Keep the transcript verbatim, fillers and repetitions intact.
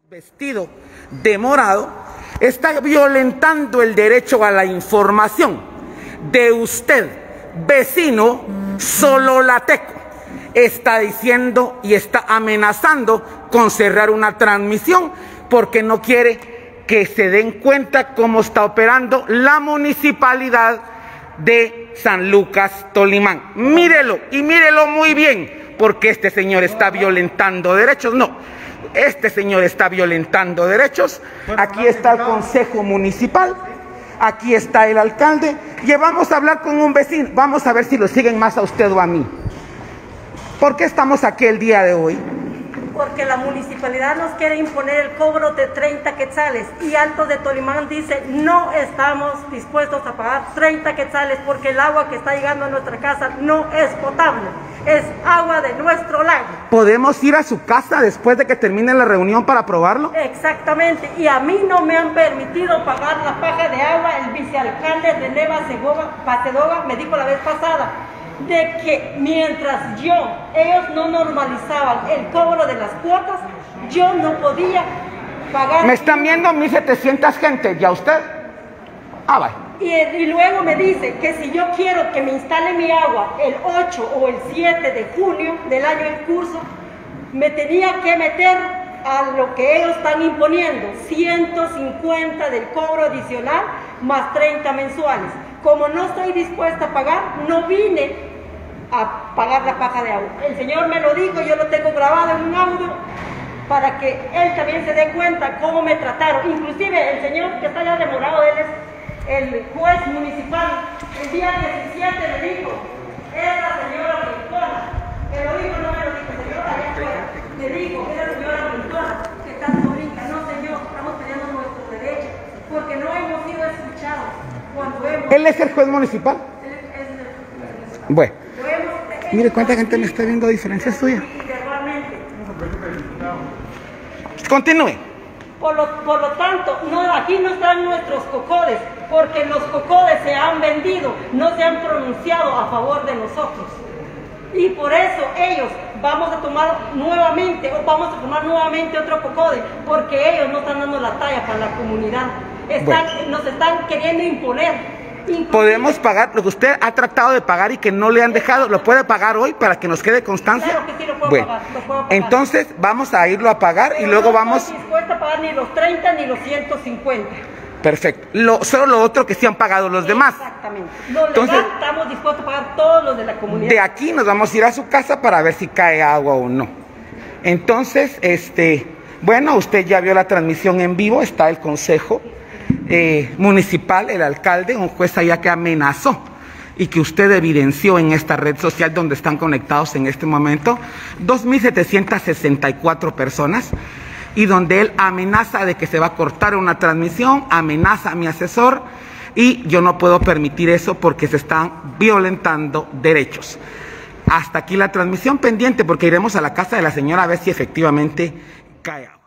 Vestido de morado, está violentando el derecho a la información de usted, vecino sololateco. Está diciendo y está amenazando con cerrar una transmisión porque no quiere que se den cuenta cómo está operando la municipalidad de San Lucas, Tolimán. Mírelo y mírelo muy bien, porque este señor está violentando derechos. No. Este señor está violentando derechos. Aquí está el consejo municipal, aquí está el alcalde, y vamos a hablar con un vecino. Vamos a ver si lo siguen más a usted o a mí. ¿Por qué estamos aquí el día de hoy? Porque la municipalidad nos quiere imponer el cobro de treinta quetzales y Altos de Tolimán dice no estamos dispuestos a pagar treinta quetzales porque el agua que está llegando a nuestra casa no es potable, es agua de nuestro lago. ¿Podemos ir a su casa después de que termine la reunión para probarlo? Exactamente, y a mí no me han permitido pagar la paja de agua. El vicealcalde de Neva Pacedova me dijo la vez pasada de que mientras yo, ellos no normalizaban el cobro de las cuotas, yo no podía pagar. Me están viendo mil setecientas gente, ¿ya usted? Ah, vaya. Y, y luego me dice que si yo quiero que me instale mi agua el ocho o el siete de junio del año en curso, me tenía que meter a lo que ellos están imponiendo, ciento cincuenta del cobro adicional más treinta mensuales. Como no estoy dispuesta a pagar, no vine a pagar la paja de agua. El señor me lo dijo, yo lo tengo grabado en un audio para que él también se dé cuenta cómo me trataron. Inclusive el señor que está allá demorado, él es el juez municipal. El día diecisiete me dijo, es la señora Rincona. Me lo dijo, no me lo dijo, señora allá afuera. Me dijo, es la señora Rincona que está brinca. No, señor, estamos teniendo nuestros derechos porque no hemos sido escuchados cuando hemos... ¿Él es el juez municipal? Él es el... Bueno. Mire cuánta gente me está viendo a diferencia suya. Continúe. Por lo, por lo tanto, no, aquí no están nuestros cocodes, porque los cocodes se han vendido, no se han pronunciado a favor de nosotros. Y por eso ellos vamos a tomar nuevamente, o vamos a tomar nuevamente otro cocode, porque ellos no están dando la talla para la comunidad. Están, bueno. Nos están queriendo imponer. Podemos pagar lo que usted ha tratado de pagar y que no le han dejado. ¿Lo puede pagar hoy para que nos quede constancia? Claro que sí, lo puedo bueno, pagar, lo puedo pagar. Entonces vamos a irlo a pagar. Pero y luego no vamos... estoy dispuesta a pagar ni los treinta ni los ciento cincuenta. Perfecto. Lo, solo lo otro que sí han pagado los demás. Exactamente. Lo legal, entonces, estamos dispuestos a pagar todos los de la comunidad. De aquí nos vamos a ir a su casa para ver si cae agua o no. Entonces, este, bueno, usted ya vio la transmisión en vivo, está el consejo Eh, municipal, el alcalde, un juez allá que amenazó y que usted evidenció en esta red social donde están conectados en este momento dos mil setecientas sesenta y cuatro personas, y donde él amenaza de que se va a cortar una transmisión, amenaza a mi asesor, y yo no puedo permitir eso porque se están violentando derechos. Hasta aquí la transmisión, pendiente porque iremos a la casa de la señora a ver si efectivamente cae.